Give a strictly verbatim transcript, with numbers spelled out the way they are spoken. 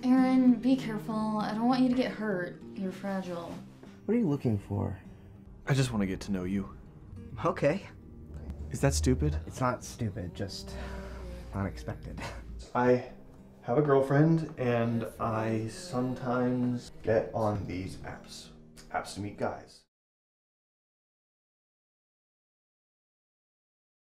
Aaron, be careful. I don't want you to get hurt. You're fragile. What are you looking for? I just want to get to know you. Okay. Is that stupid? It's not stupid, just unexpected. I have a girlfriend, and I sometimes get on these apps. Apps to meet guys.